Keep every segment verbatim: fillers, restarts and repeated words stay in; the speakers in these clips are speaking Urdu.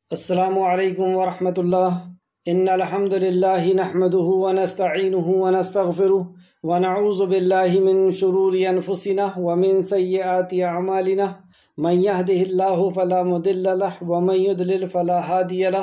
السلام علیکم ورحمۃ اللہ۔ ان الحمد للہ نحمده ونستعینه ونستغفره ونعوذ باللہ من شرور انفسنا ومن سیئات اعمالنا من يهده الله فلا مضل له ومن يضلل فلا هادي له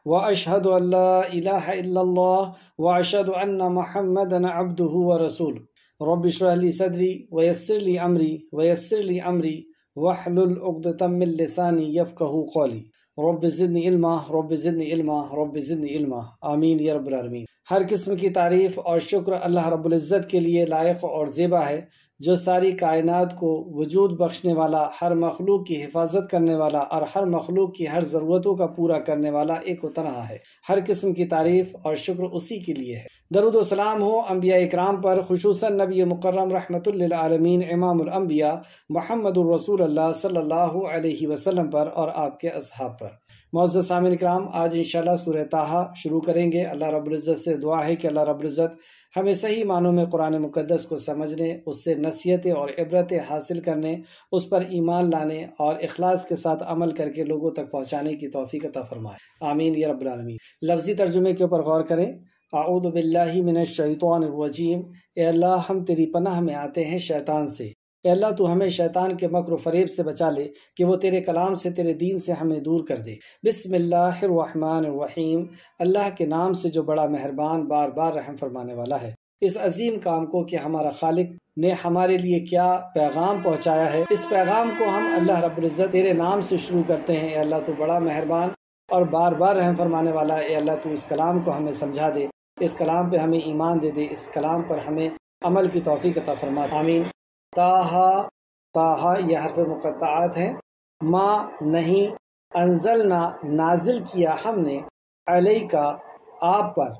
واشهد ان لا اله الا الله واشهد ان محمدا عبده ورسوله رب اشرح لي صدري ويسر لي امري ويسر لي امري واحلل عقدة من لساني يفقهوا قولي رب زدنی علما رب زدنی علما رب زدنی علما آمین یا رب العالمین۔ ہر قسم کی تعریف اور شکر اللہ رب العزت کے لیے لائق اور زیبا ہے، جو ساری کائنات کو وجود بخشنے والا، ہر مخلوق کی حفاظت کرنے والا اور ہر مخلوق کی ہر ضرورتوں کا پورا کرنے والا ایک و تنہا ہے۔ ہر قسم کی تعریف اور شکر اسی کے لیے ہے۔ درود و سلام ہو انبیاء اکرام پر، خصوصاً نبی مکرم رحمت للعالمین امام الانبیاء محمد الرسول اللہ صلی اللہ علیہ وسلم پر اور آپ کے اصحاب پر۔ معزز سامعین اکرام، آج انشاءاللہ سورہ طٰہٰ شروع کریں گے۔ اللہ رب العزت سے دعا ہے کہ اللہ رب العزت ہمیں صحیح معنوں میں قرآن مقدس کو سمجھنے، اس سے نصیحتیں اور عبرتیں حاصل کرنے، اس پر ایمان لانے اور اخلاص کے ساتھ عمل کر کے لوگوں تک پہنچانے کی توفیق عطا فرمائے، آمین یا رب العالمین۔ لفظی ترجمے کے اوپر غور کریں۔ اعوذ باللہ من الشیطان الرجیم، اے اللہ ہم تیری پناہ میں آتے ہیں شیطان سے۔ اے اللہ تو ہمیں شیطان کے مکر و فریب سے بچا لے کہ وہ تیرے کلام سے، تیرے دین سے ہمیں دور کر دے۔ بسم اللہ الرحمن الرحیم، اللہ کے نام سے جو بڑا مہربان، بار بار رحم فرمانے والا ہے۔ اس عظیم کام کو کہ ہمارا خالق نے ہمارے لیے کیا پیغام پہنچایا ہے، اس پیغام کو ہم اللہ رب العزت تیرے نام سے شروع کرتے ہیں۔ اے اللہ تو بڑا مہربان اور بار بار رحم فرمانے والا ہے۔ اے اللہ تو اس کلام کو ہمیں سمجھا دے، اس کلام پہ ہمیں ایمان دے دے، اس کلام پر ہمیں عمل کی توفیق عطا فرما، آمین۔ طٰہٰ، طٰہٰ یہ حرف مقطعات ہیں۔ ما نہیں، انزلنا نازل کیا ہم نے، علیکا آپ پر،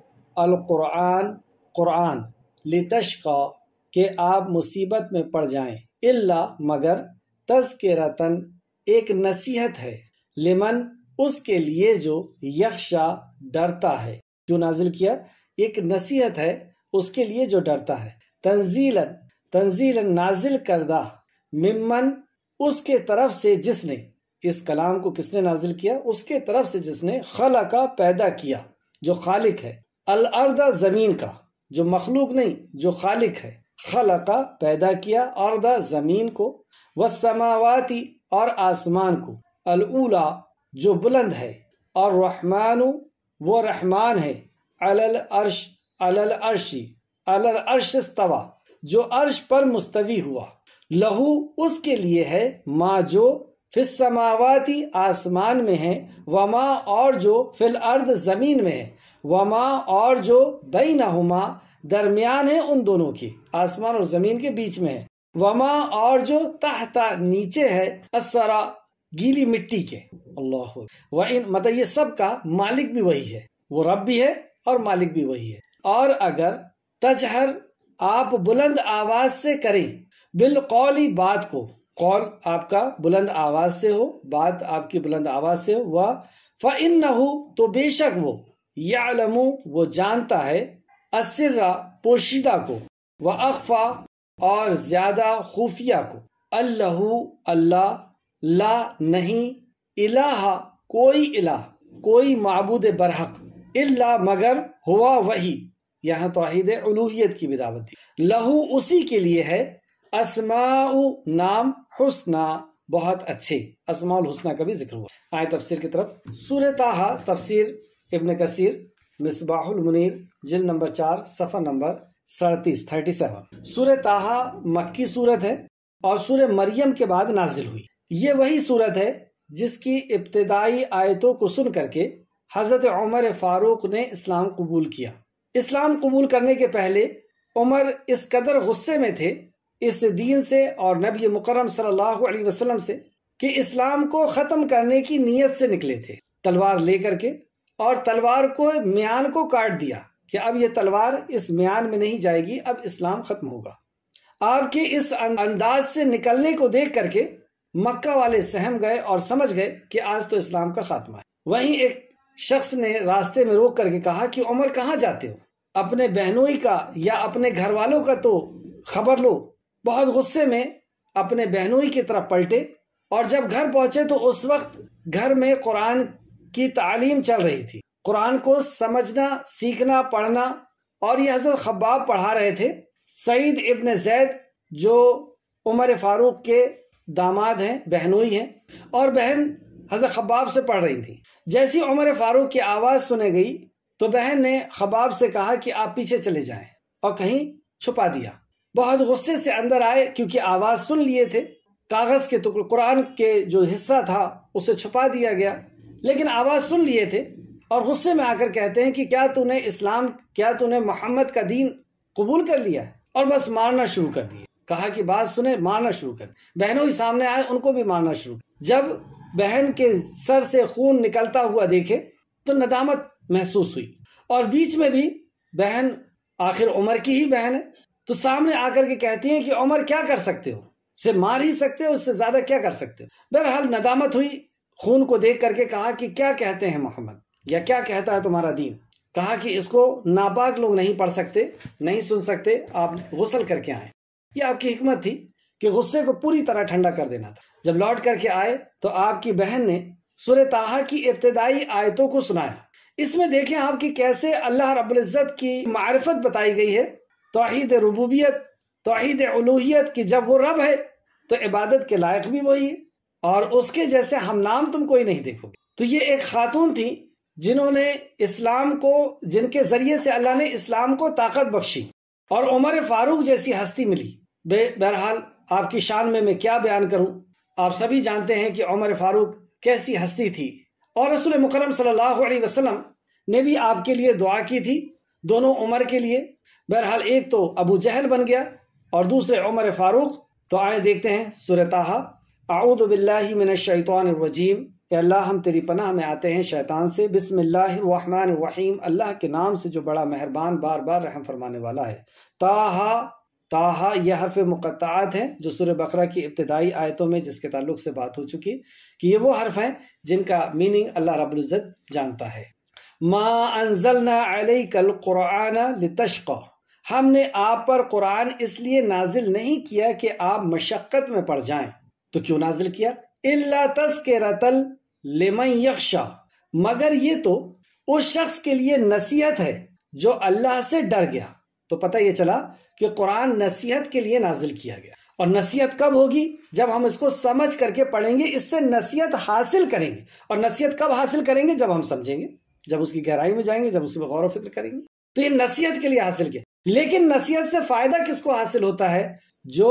القرآن قرآن، لتشقی کہ آپ مصیبت میں پڑ جائیں، الا مگر، تذکرۃً ایک نصیحت ہے، لمن اس کے لیے جو یخشا ڈرتا ہے۔ جو نازل کیا ایک نصیحت ہے اس کے لیے جو ڈرتا ہے۔ تنزیلاً تنزیلاً نازل کردہ، ممن اس کے طرف سے جس نے، اس کلام کو کس نے نازل کیا؟ اس کے طرف سے جس نے، خلقہ پیدا کیا، جو خالق ہے، الارض زمین کا، جو مخلوق نہیں، جو خالق ہے، خلقہ پیدا کیا، ارض زمین کو، والسماواتی اور آسمان کو، الاولی جو بلند ہے، اور رحمان وہ رحمان ہے، علی العرش علی العرش علی العرش استوی جو عرش پر مستوی ہوا، لہو اس کے لیے ہے، ما جو فی السماواتی آسمان میں ہے، وما اور جو فی الارض زمین میں ہے، وما اور جو بینہما درمیان ہے ان دونوں کے، آسمان اور زمین کے بیچ میں ہے، وما اور جو تحت نیچے ہے، الثری گیلی مٹی کے، اللہ وَإِن مطلب یہ سب کا مالک بھی وہی ہے، وہ رب بھی ہے اور مالک بھی وہی ہے۔ اور اگر تجہر آپ بلند آواز سے کریں، بالقولی بات کو، قول آپ کا بلند آواز سے ہو، بات آپ کی بلند آواز سے ہو، وہ فَإِنَّهُ تو بے شک وہ، یعلم وہ جانتا ہے، السر پوشیدہ کو، وَأَخْفَى اور زیادہ خفیہ کو، اللہ اللہ، لا نہیں، الہ کوئی الہ، کوئی معبود برحق، الا مگر، ہوا وہی، یہاں توحید الوہیت کی بدعوت دی، لہو اسی کے لیے ہے، اسماء نام، حسنہ بہت اچھے، اسماء الحسنہ کا بھی ذکر ہوا۔ آئے تفسیر کی طرف۔ سورہ طٰہٰ تفسیر ابن کثیر مصباح المنیر جلد نمبر چار صفحہ نمبر سڑتیس تھرٹی سیون۔ سورہ طٰہٰ مکی صورت ہے اور سورہ مریم کے بعد نازل ہوئی۔ یہ وہی صورت ہے جس کی ابتدائی آیتوں کو سن کر کے حضرت عمر فاروق نے اسلام قبول کیا۔ اسلام قبول کرنے کے پہلے عمر اس قدر غصے میں تھے اس دین سے اور نبی مکرم صلی اللہ علیہ وسلم سے کہ اسلام کو ختم کرنے کی نیت سے نکلے تھے، تلوار لے کر کے، اور تلوار کو میان کو کاٹ دیا کہ اب یہ تلوار اس میان میں نہیں جائے گی، اب اسلام ختم ہوگا۔ آپ کے اس انداز سے نکلنے کو دیکھ کر کے مکہ والے سہم گئے اور سمجھ گئے کہ آج تو اسلام کا خاتمہ ہے۔ وہیں ایک شخص نے راستے میں روک کر کے کہا کہ عمر کہاں جاتے ہو؟ اپنے بہنوئی کا یا اپنے گھر والوں کا تو خبر لو۔ بہت غصے میں اپنے بہنوئی کی طرف پلٹے، اور جب گھر پہنچے تو اس وقت گھر میں قرآن کی تعلیم چل رہی تھی، قرآن کو سمجھنا، سیکھنا، پڑھنا، اور یہ حضرت خباب پڑھا رہے تھے۔ سعید ابن زید جو عمر فاروق کے داماد ہیں، بہنوئی ہیں، اور بہن حضرت خباب سے پڑھ رہی تھی۔ جیسی عمر فاروق کی آواز سنے گئی تو بہن نے خباب سے کہا کہ آپ پیچھے چلے جائیں، اور کہیں چھپا دیا۔ بہت غصے سے اندر آئے کیونکہ آواز سن لیے تھے، کاغذ کے ٹکڑے، قرآن کے جو حصہ تھا اسے چھپا دیا گیا، لیکن آواز سن لیے تھے، اور غصے میں آ کر کہتے ہیں کہ کیا تو نے اسلام، کیا تو نے محمد کا دین قبول کر لیا ہے؟ اور بس مارنا شروع کر دیے۔ کہا کہ بات سنے، مارنا شروع کر۔ بہنوں ہی سامنے آئے، ان کو بھی مارنا شروع کر۔ جب بہن کے سر سے خون نکلتا ہوا دیکھے تو ندامت محسوس ہوئی، اور بیچ میں بھی بہن آخر عمر کی ہی بہن ہے تو سامنے آ کر کے کہتی ہیں کہ عمر کیا کر سکتے ہو، اسے مار ہی سکتے ہو، اس سے زیادہ کیا کر سکتے ہو۔ بہرحال ندامت ہوئی، خون کو دیکھ کر کے کہا کہ کیا کہتے ہیں محمد، یا کیا کہتا ہے تمہارا دین؟ کہا کہ اس کو ناپاک لوگ نہیں پڑھ سکتے، نہیں سن سکتے، آپ غسل کر کے آئیں۔ یہ آپ کی حکمت تھی کہ غصے کو پوری طرح ٹھنڈا کر دینا تھا۔ جب لوٹ کر کے آئے تو آپ کی بہن نے سورہ طٰہٰ کی ابتدائی آیتوں کو سنایا۔ اس میں دیکھیں آپ کی کیسے اللہ رب العزت کی معرفت بتائی گئی ہے، توحید ربوبیت، توحید الوہیت، کہ جب وہ رب ہے تو عبادت کے لائق بھی وہی ہے، اور اس کے جیسے ہم نام تم کوئی نہیں دیکھو گے۔ تو یہ ایک خاتون تھی جنہوں نے اسلام کو، جن کے ذریعے سے اللہ نے اسلام کو طاقت بخشی، اور عمر فاروق جیسی ہستی ملی۔ بہرحال آپ کی شان میں میں کیا بیان کروں، آپ سبھی جانتے ہیں کہ عمر فاروق کیسی ہستی تھی، اور رسول مکرم صلی اللہ علیہ وسلم نے بھی آپ کے لیے دعا کی تھی، دونوں عمر کے لیے۔ بہرحال ایک تو ابو جہل بن گیا اور دوسرے عمر فاروق۔ تو آئے دیکھتے ہیں سورہ طٰہٰ۔ اعوذ باللہ من الشیطان الرجیم، اے اللہ ہم تیری پناہ میں آتے ہیں شیطان سے۔ بسم اللہ الرحمن الرحیم، اللہ کے نام سے جو بڑا مہربان، بار بار رحم فرمانے والا ہے۔ طٰہٰ، طٰہٰ یہ حرف مقطعات ہیں جو سورہ بقرہ کی ابتدائی آیتوں میں جس کے تعلق سے بات ہو چکی کہ یہ وہ حرف ہیں جن کا میننگ اللہ رب العزت جانتا ہے۔ ما انزلنا علیک القرآن لتشقی، ہم نے آپ پر قرآن اس لیے نازل نہیں کیا کہ آپ مشقت میں پڑ جائیں۔ تو کیوں نازل کیا؟ الا تذکرۃ لمن یخشی، مگر یہ تو اس شخص کے لیے نصیحت ہے جو اللہ سے ڈر گیا۔ تو پتہ یہ چلا کہ قرآن نصیحت کے لیے نازل کیا گیا، اور نصیحت کب ہوگی؟ جب ہم اس کو سمجھ کر کے پڑھیں گے، اس سے نصیحت حاصل کریں گے۔ اور نصیحت کب حاصل کریں گے؟ جب ہم سمجھیں گے، جب اس کی گہرائی میں جائیں گے، جب اس پہ غور و فکر کریں گے۔ تو یہ نصیحت کے لیے حاصل کیا، لیکن نصیحت سے فائدہ کس کو حاصل ہوتا ہے؟ جو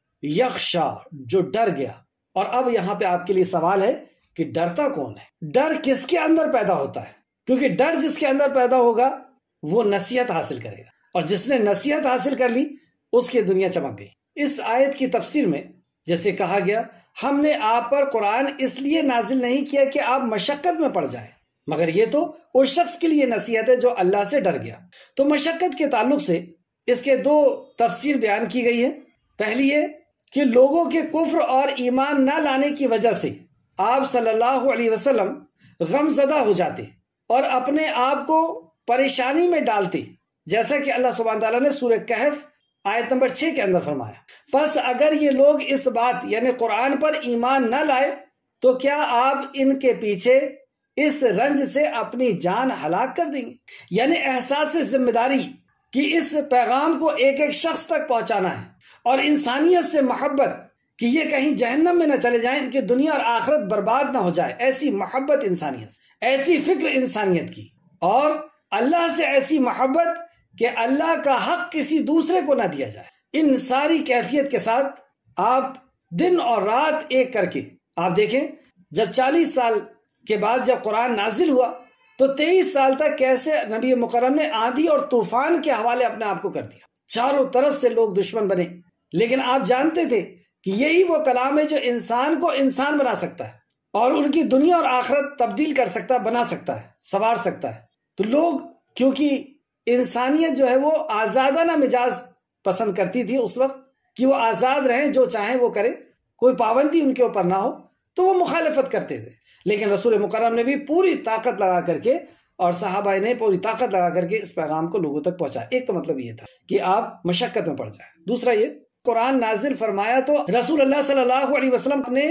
یخشا، جو ڈر گیا۔ اور اب یہاں پہ آپ کے لیے سوال ہے کہ ڈرتا کون ہے؟ ڈر کس کے اندر پیدا ہوتا ہے؟ کیونکہ ڈر جس کے اندر پیدا ہوگا وہ نصیحت حاصل کرے گا، اور جس نے نصیحت حاصل کر لی اس کی دنیا چمک گئی۔ اس آیت کی تفسیر میں جیسے کہا گیا، ہم نے آپ پر قرآن اس لیے نازل نہیں کیا کہ آپ مشقت میں پڑ جائیں، مگر یہ تو اس شخص کے لیے نصیحت ہے جو اللہ سے ڈر گیا۔ تو مشقت کے تعلق سے اس کے دو تفسیر بیان کی گئی ہے۔ پہلی یہ کہ لوگوں کے کفر اور ایمان نہ لانے کی وجہ سے آپ صلی اللہ علیہ وسلم غم زدہ ہو جاتے اور اپنے آپ کو پریشانی میں ڈالتے، جیسا کہ اللہ سبحانہ تعالیٰ نے سورہ کہف آیت نمبر چھ کے اندر فرمایا۔ پس اگر یہ لوگ اس بات یعنی قرآن پر ایمان نہ لائے تو کیا آپ ان کے پیچھے اس رنج سے اپنی جان ہلاک کر دیں گے؟ یعنی احساس ذمہ داری کہ اس پیغام کو ایک ایک شخص تک پہنچانا ہے، اور انسانیت سے محبت کہ یہ کہیں جہنم میں نہ چلے جائیں، ان کی دنیا اور آخرت برباد نہ ہو جائے، ایسی محبت انسانیت، ایسی فکر انسانیت کی، اور اللہ سے ایسی محبت کہ اللہ کا حق کسی دوسرے کو نہ دیا جائے۔ ان ساری کیفیت کے ساتھ آپ دن اور رات ایک کر کے آپ دیکھیں، جب چالیس سال کے بعد جب قرآن نازل ہوا تو تیئیس سال تک کیسے نبی مکرم نے آندھی اور طوفان کے حوالے اپنے آپ کو کر دیا، چاروں طرف سے لوگ دشمن بنے، لیکن آپ جانتے تھے کہ یہی وہ کلام ہے جو انسان کو انسان بنا سکتا ہے اور ان کی دنیا اور آخرت تبدیل کر سکتا ہے، بنا سکتا ہے، سنوار سکتا ہے۔ تو لوگ کیونکہ انسانیت جو ہے وہ آزادانہ مزاج پسند کرتی تھی اس وقت کہ وہ آزاد رہیں، جو چاہیں وہ کریں، کوئی پابندی ان کے اوپر نہ ہو، تو وہ مخالفت کرتے تھے۔ لیکن رسول مکرم نے بھی پوری طاقت لگا کر کے اور صحابہ نے پوری طاقت لگا کر کے اس پیغام کو لوگوں تک پہنچا۔ ایک تو مطلب یہ تھا کہ آپ مشقت میں پڑ جائیں، دوسرا یہ قرآن نازل فرمایا تو رسول اللہ صلی اللہ علیہ وسلم نے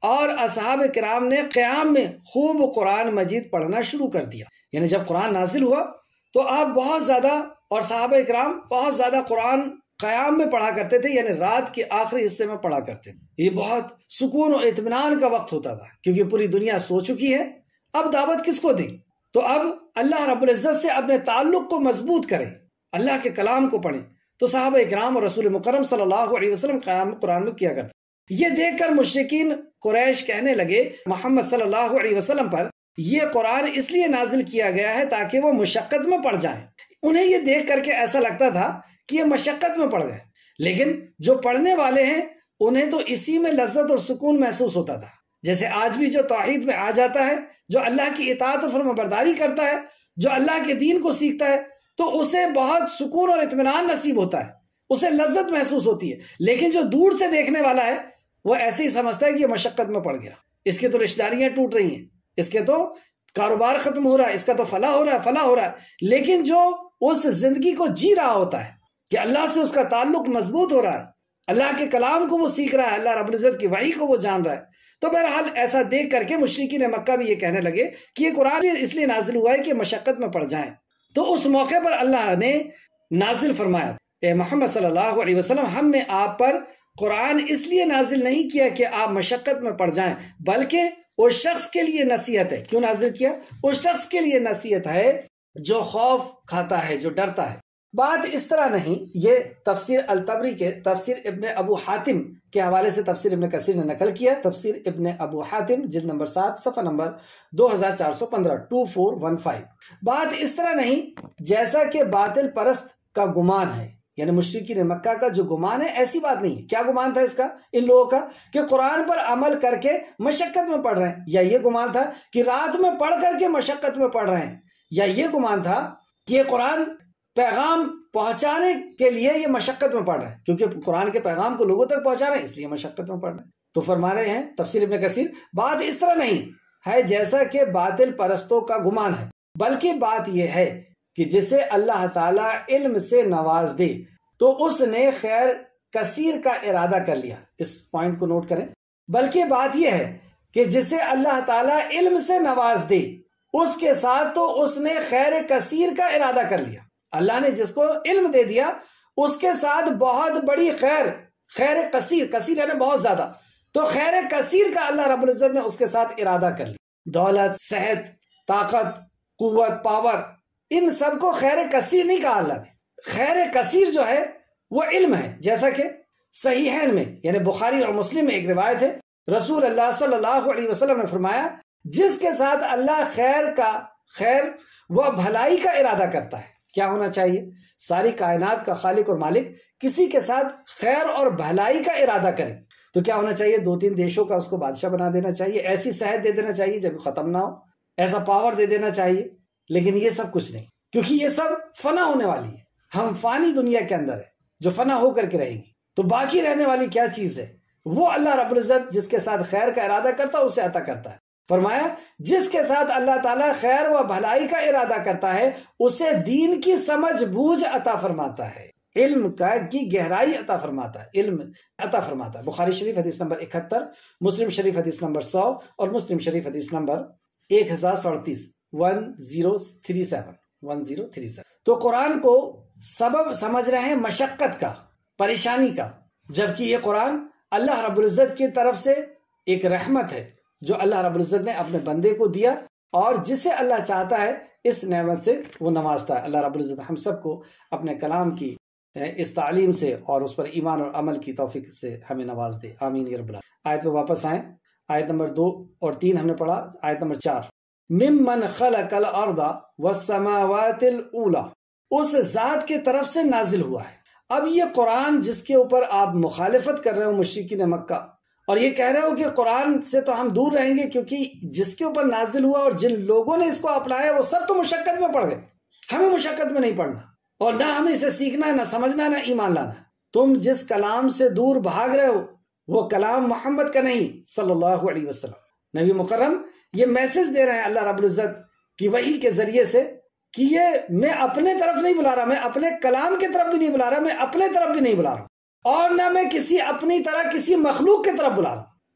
اور اصحاب کرام نے قیام میں خوب قرآن مجید پڑھنا شروع کر دیا. یعنی جب قرآن نازل ہوا تو آپ بہت زیادہ اور صحابہ کرام بہت زیادہ قرآن قیام میں پڑھا کرتے تھے، یعنی رات کے آخری حصے میں پڑھا کرتے تھے. یہ بہت سکون اور اطمینان کا وقت ہوتا تھا، کیونکہ پوری دنیا سو چکی ہے. اب دعوت کس کو دیں؟ تو اب اللہ رب العزت سے اپنے تعلق کو مضبوط کریں، اللہ کے کلام کو پڑھیں. تو صحابہ اکرام اور رسول مکرم صلی اللہ علیہ وسلم قیام قرآن میں کیا کرتے. یہ دیکھ کر مشرکین قریش کہنے لگے محمد صلی اللہ علیہ وسلم پر یہ قرآن اس لیے نازل کیا گیا ہے تاکہ وہ مشقت میں پڑ جائیں. انہیں یہ دیکھ کر کے ایسا لگتا تھا کہ یہ مشقت میں پڑ گئے، لیکن جو پڑھنے والے ہیں انہیں تو اسی میں لذت اور سکون محسوس ہوتا تھا. جیسے آج بھی جو توحید میں آ جاتا ہے، جو اللہ کی اطاعت اور فرمانبرداری کرتا ہے، جو اللہ کے دین کو سیکھتا ہے، تو اسے بہت سکون اور اطمینان نصیب ہوتا ہے، اسے لذت محسوس ہوتی ہے. لیکن جو دور سے دیکھنے والا ہے وہ ایسے ہی سمجھتا ہے کہ یہ مشقت میں پڑ گیا، اس کے تو رشتہ داریاں ٹوٹ رہی ہیں، اس کے تو کاروبار ختم ہو رہا ہے، اس کا تو فلاح ہو رہا ہے فلاح ہو رہا ہے. لیکن جو اس زندگی کو جی رہا ہوتا ہے کہ اللہ سے اس کا تعلق مضبوط ہو رہا ہے، اللہ کے کلام کو وہ سیکھ رہا ہے، اللہ رب العزت کی وحی کو وہ جان رہا ہے، تو بہرحال ایسا دیکھ کر کے مشرکین مکہ بھی یہ کہنے لگے کہ یہ قرآن اس لیے نازل ہوا ہے کہ مشقت میں پڑ جائیں. تو اس موقع پر اللہ نے نازل فرمایا، اے محمد صلی اللہ علیہ وسلم، ہم نے آپ پر قرآن اس لیے نازل نہیں کیا کہ آپ مشقت میں پڑ جائیں، بلکہ اس شخص کے لیے نصیحت ہے. کیوں نازل کیا؟ اس شخص کے لیے نصیحت ہے جو خوف کھاتا ہے، جو ڈرتا ہے. بات اس طرح نہیں، یہ تفسیر الطبری کے تفسیر ابن ابو حاتم کے حوالے سے تفسیر ابن کثیر نے نقل کیا. تفسیر ابن ابو حاتم جلد نمبر سات صفحہ نمبر دو ہزار چار سو پندرہ ٹو فور ون فائیو. بات اس طرح نہیں جیسا کہ باطل پرست کا گمان ہے، یعنی مشرکین مکہ کا جو گمان ہے ایسی بات نہیں ہے. کیا گمان تھا اس کا ان لوگوں کا؟ کہ قرآن پر عمل کر کے مشقت میں پڑھ رہے ہیں. یا یہ گمان تھا کہ رات میں پڑھ کر کے مشقت میں پڑھ رہے ہیں. یا یہ گمان تھا کہ یہ قرآن پیغام پہنچانے کے لیے یہ مشقت میں پڑھ رہے ہیں، کیونکہ قرآن کے پیغام کو لوگوں تک پہنچا رہے ہیں اس لیے مشقت میں پڑھ رہے ہیں. تو فرما رہے ہیں تفسیر ابن کثیر، بات اس طرح نہیں ہے جیسا کہ باطل پرستوں کا گمان ہے، بلکہ بات یہ ہے کہ جسے اللہ تعالیٰ علم سے نواز دے تو اس نے خیر کثیر کا ارادہ کر لیا. اس پوائنٹ کو نوٹ کریں. بلکہ بات یہ ہے کہ جسے اللہ تعالیٰ علم سے نواز دے اس کے ساتھ تو اس نے خیر کثیر کا ارادہ کر لیا. اللہ نے جس کو علم دے دیا اس کے ساتھ بہت بڑی خیر، خیر کثیر، کثیر یعنی بہت زیادہ، تو خیر کثیر کا اللہ رب العزت نے اس کے ساتھ ارادہ کر لیا. دولت، صحت، طاقت، قوت، پاور، ان سب کو خیر کثیر نہیں کہا اللہ نے. خیر کثیر جو ہے وہ علم ہے. جیسا کہ صحیحین میں یعنی بخاری اور مسلم میں ایک روایت ہے، رسول اللہ صلی اللہ علیہ وسلم نے فرمایا جس کے ساتھ اللہ خیر کا خیر وہ بھلائی کا ارادہ کرتا ہے. کیا ہونا چاہیے؟ ساری کائنات کا خالق اور مالک کسی کے ساتھ خیر اور بھلائی کا ارادہ کرے تو کیا ہونا چاہیے؟ دو تین دیشوں کا اس کو بادشاہ بنا دینا چاہیے، ایسی صحت دے دینا چاہیے جب ختم نہ ہو، ایسا پاور دے دینا چاہیے. لیکن یہ سب کچھ نہیں، کیونکہ یہ سب فنا ہونے والی ہے. ہم فانی دنیا کے اندر ہے جو فنا ہو کر کے رہے گی. تو باقی رہنے والی کیا چیز ہے؟ وہ اللہ رب العزت جس کے ساتھ خیر کا ارادہ کرتا ہے اسے عطا کرتا ہے. فرمایا جس کے ساتھ اللہ تعالیٰ خیر و بھلائی کا ارادہ کرتا ہے اسے دین کی سمجھ بوجھ عطا فرماتا ہے، علم کا کی گہرائی عطا فرماتا ہے، علم عطا فرماتا ہے. بخاری شریف حدیث نمبر اکہتر، مسلم شریف حدیث نمبر سو اور مسلم شریف حدیث نمبر ایک ہزار سڑتیس one zero three seven one zero three seven. تو قرآن کو سبب سمجھ رہے ہیں مشقت کا، پریشانی کا، جبکہ یہ قرآن اللہ رب العزت کی طرف سے ایک رحمت ہے جو اللہ رب العزت نے اپنے بندے کو دیا، اور جسے اللہ چاہتا ہے اس نعمت سے وہ نوازتا ہے. اللہ رب العزت ہم سب کو اپنے کلام کی اس تعلیم سے اور اس پر ایمان اور عمل کی توفیق سے ہمیں نواز دے، آمین یا رب العالمین. آیت پہ واپس آئیں. آیت نمبر دو اور تین ہم نے پڑھا. آیت نمبر چار، ممن خلق الارض والسماوات الاولى، اس ذات کی طرف سے نازل ہوا ہے. اب یہ قرآن جس کے اوپر آپ مخالفت کر رہے ہو مشرکین مکہ، اور یہ کہہ رہے ہو کہ قرآن سے تو ہم دور رہیں گے کیونکہ جس کے اوپر نازل ہوا اور جن لوگوں نے اس کو اپنایا وہ سب تو مشقت میں پڑ گئے، ہمیں مشقت میں نہیں پڑنا، اور نہ ہمیں اسے سیکھنا، نہ سمجھنا، نہ ایمان لانا. تم جس کلام سے دور بھاگ رہے ہو وہ کلام محمد کا نہیں صلی اللہ علیہ وسلم. نبی مکرم یہ میسج دے رہے ہیں اللہ رب العزت کی وحی کے ذریعے سے کہ یہ میں اپنے طرف نہیں بلا رہا، میں اپنے کلام کی طرف بھی نہیں بلا رہا، میں اپنے طرف بھی نہیں بلا رہا، اور نہ میں کسی اپنی طرح کسی مخلوق کی طرف بلا رہا.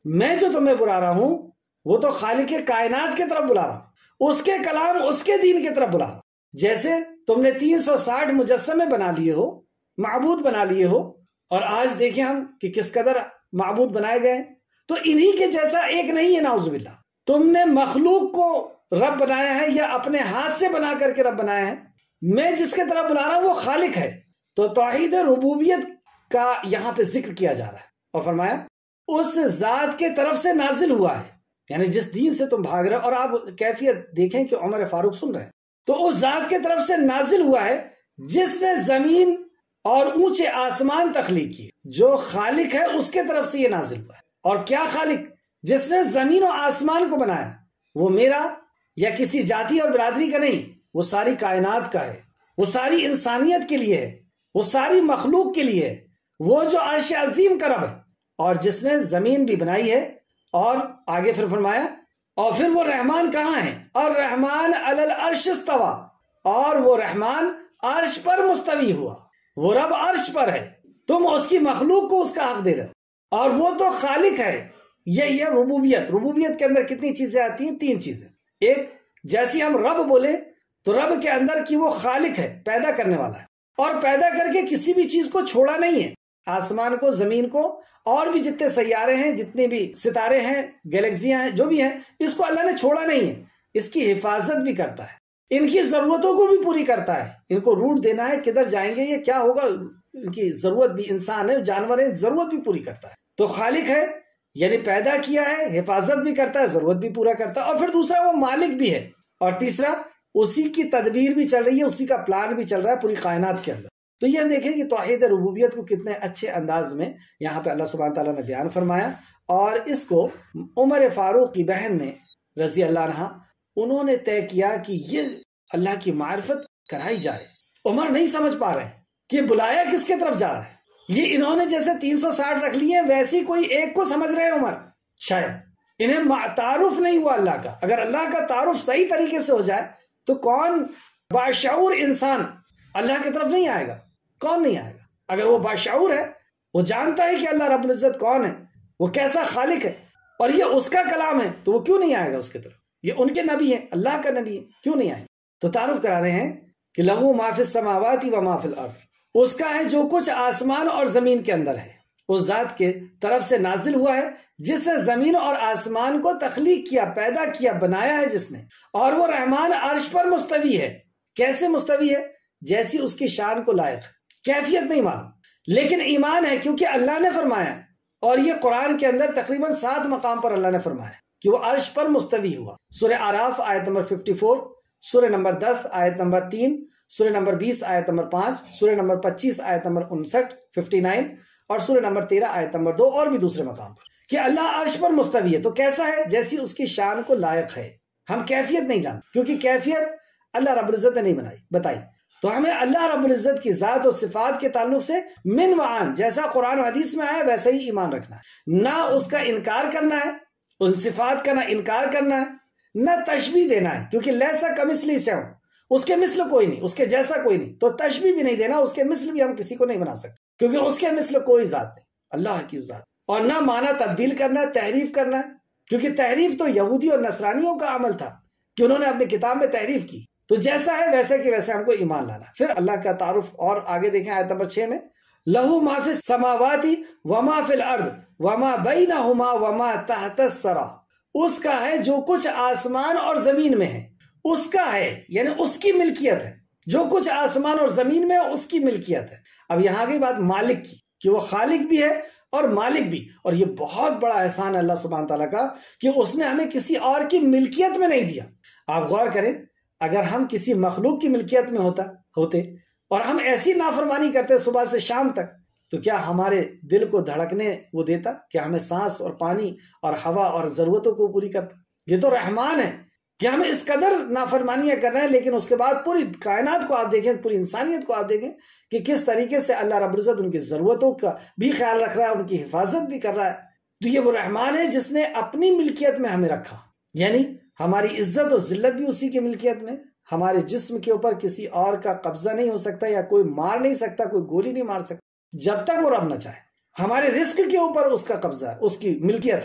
میں جو تمہیں بلا رہا ہوں وہ تو خالق کائنات کی طرف بلا رہا ہوں، اس کے کلام، اس کے دین کی طرف بلا رہا ہوں۔ جیسے تم نے تین سو ساٹھ مجسمے بنا لیے ہو، معبود بنا لیے ہو، اور آج دیکھیں ہم کہ کس قدر معبود بنائے گئے، تو انہی کے جیسا ایک نہیں ہے نعوذ باللہ۔ تم نے مخلوق کو رب بنایا ہے یا اپنے ہاتھ سے بنا کر کے رب بنایا ہے؟ میں جس کے طرف بلا رہا ہوں وہ خالق ہے۔ تو توحید ربوبیت کا یہاں پہ ذکر کیا جا رہا ہے، اور فرمایا اس ذات کے طرف سے نازل ہوا ہے، یعنی جس دین سے تم بھاگ رہے، اور آپ کیفیت دیکھیں کہ عمر فاروق سن رہے ہیں، تو اس ذات کے طرف سے نازل ہوا ہے جس نے زمین اور اونچے آسمان تخلیق کیے۔ جو خالق ہے اس کے طرف سے یہ نازل ہوا ہے۔ اور کیا خالق؟ جس نے زمین و آسمان کو بنایا، وہ میرا یا کسی جاتی اور برادری کا نہیں، وہ ساری کائنات کا ہے، وہ ساری انسانیت کے لیے ہے، وہ ساری مخلوق کے لیے ہے، وہ جو عرش عظیم کا رب ہے، اور جس نے زمین بھی بنائی ہے۔ اور آگے پھر فرمایا اور پھر وہ رحمان کہاں ہے؟ اور رحمان علی العرش استوى، اور وہ رحمان عرش پر مستوی ہوا، وہ رب عرش پر ہے، تم اس کی مخلوق کو اس کا حق دے رہے ہو، اور وہ تو خالق ہے۔ یہی ہے ربوبیت۔ ربوبیت کے اندر کتنی چیزیں آتی ہیں؟ تین چیزیں۔ ایک، جیسی ہم رب بولے تو رب کے اندر کی وہ خالق ہے، پیدا کرنے والا ہے، اور پیدا کر کے کسی بھی چیز کو چھوڑا نہیں ہے، آسمان کو، زمین کو، اور بھی جتنے سیارے ہیں، جتنے بھی ستارے ہیں، گیلیکسیاں ہیں، جو بھی ہیں، اس کو اللہ نے چھوڑا نہیں ہے، اس کی حفاظت بھی کرتا ہے، ان کی ضرورتوں کو بھی پوری کرتا ہے۔ ان کو روٹ دینا ہے، کدھر جائیں گے، یہ کیا ہوگا، ان کی ضرورت بھی، انسان ہے، جانور ہے، ضرورت بھی پوری کرتا ہے۔ تو خالق ہے یعنی پیدا کیا ہے، حفاظت بھی کرتا ہے، ضرورت بھی پورا کرتا ہے، اور پھر دوسرا وہ مالک بھی ہے، اور تیسرا اسی کی تدبیر بھی چل رہی ہے، اسی کا پلان بھی چل رہا ہے پوری کائنات کے اندر۔ تو یہ دیکھیں کہ توحید ربوبیت کو کتنے اچھے انداز میں یہاں پہ اللہ سبحانہ تعالیٰ نے بیان فرمایا، اور اس کو عمر فاروق کی بہن نے رضی اللہ عنہ، انہوں نے طے کیا کہ یہ اللہ کی معرفت کرائی جائے۔ عمر نہیں سمجھ پا رہے ہیں کہ بلایا کس کے طرف جا رہا ہے۔ یہ انہوں نے جیسے تین سو ساٹھ رکھ لیے، ویسی کوئی ایک کو سمجھ رہے عمر، شاید انہیں تعارف نہیں ہوا اللہ کا۔ اگر اللہ کا تعارف صحیح طریقے سے ہو جائے تو کون باشعور انسان اللہ کی طرف نہیں آئے گا؟ کون نہیں آئے گا؟ اگر وہ باشعور ہے، وہ جانتا ہے کہ اللہ رب العزت کون ہے، وہ کیسا خالق ہے، اور یہ اس کا کلام ہے، تو وہ کیوں نہیں آئے گا اس کی طرف؟ یہ ان کے نبی ہیں، اللہ کا نبی ہے، کیوں نہیں آئے؟ تو تعارف کرا رہے ہیں کہ لہو ما فی السماوات و ما فی الارض، اس کا ہے جو کچھ آسمان اور زمین کے اندر ہے، اس ذات کے طرف سے نازل ہوا ہے جس نے زمین اور آسمان کو تخلیق کیا، پیدا کیا، بنایا ہے جس نے، اور وہ رحمان عرش پر مستوی ہے۔ کیسے مستوی ہے؟ جیسی اس کی شان کو لائق۔ کیفیت نہیں معلوم، لیکن ایمان ہے کیونکہ اللہ نے فرمایا، اور یہ قرآن کے اندر تقریباً سات مقام پر اللہ نے فرمایا کہ وہ عرش پر مستوی ہوا۔ سورہ اعراف آیت نمبر چون، سورہ نمبر دس آیت نمبر تین، سورہ نمبر بیس آیت نمبر پانچ، سورہ نمبر پچیس آیت نمبر انسٹھ ففٹی نائن، اور سورہ نمبر تیرہ آیت نمبر دو، اور بھی دوسرے مقام پر کہ اللہ عرش پر مستوی ہے۔ تو کیسا ہے؟ جیسی اس کی شان کو لائق ہے۔ ہم کیفیت نہیں جانتے کیونکہ کیفیت اللہ رب العزت نے نہیں بنائی بتائی، تو ہمیں اللہ رب العزت کی ذات و صفات کے تعلق سے من وعن، جیسا قرآن و حدیث میں آیا ویسا ہی ایمان رکھنا ہے، نہ اس کا انکار کرنا ہے، ان صفات کا نہ انکار کرنا ہے، نہ تشبیہ دینا ہے، کیونکہ لیسا کمثلہ شیء، اس کے مثل کوئی نہیں، اس کے جیسا کوئی نہیں، تو تشبیہ بھی نہیں دینا، اس کے مثل بھی ہم کسی کو نہیں بنا سکتے، کیونکہ اس کے مثل کوئی ذات نہیں، اللہ کی ذات۔ اور نہ معنی تبدیل کرنا ہے، تحریف کرنا ہے، کیونکہ تحریف تو یہودی اور نصرانیوں کا عمل تھا کہ انہوں نے اپنی کتاب میں تحریف کی۔ تو جیسا ہے ویسے کہ ویسے ہم کو ایمان لانا۔ پھر اللہ کا تعارف اور آگے دیکھیں آیت نمبر چھ میں، لہو ما فی السماوات وما فی الارض وما بینہما وما تحت الثری، اس کا ہے جو کچھ آسمان اور زمین میں ہے، اس کا ہے یعنی اس کی ملکیت ہے، جو کچھ آسمان اور زمین میں ہے اس کی ملکیت ہے۔ اب یہاں کی بات مالک کی کہ وہ خالق بھی ہے اور مالک بھی، اور یہ بہت بڑا احسان ہے اللہ سبحانہ تعالیٰ کا کہ اس نے ہمیں کسی اور کی ملکیت میں نہیں دیا۔ آپ غور کریں، اگر ہم کسی مخلوق کی ملکیت میں ہوتا ہوتے اور ہم ایسی نافرمانی کرتے صبح سے شام تک، تو کیا ہمارے دل کو دھڑکنے وہ دیتا؟ کیا ہمیں سانس اور پانی اور ہوا اور ضرورتوں کو پوری کرتا؟ یہ تو رحمان ہے کہ ہمیں اس قدر نافرمانیاں کر رہے ہیں، لیکن اس کے بعد پوری کائنات کو آپ دیکھیں، پوری انسانیت کو آپ دیکھیں کہ کس طریقے سے اللہ رب العزت ان کی ضرورتوں کا بھی خیال رکھ رہا ہے، ان کی حفاظت بھی کر رہا ہے۔ تو یہ وہ رحمان ہے جس نے اپنی ملکیت میں ہمیں رکھا، یعنی ہماری عزت و ذلت بھی اسی کی ملکیت میں، ہمارے جسم کے اوپر کسی اور کا قبضہ نہیں ہو سکتا، یا کوئی مار نہیں سکتا، کوئی گولی نہیں مار سکتا جب تک وہ رب نہ چاہے۔ ہمارے رزق کے اوپر اس کا قبضہ ہے، اس کی ملکیت ہے،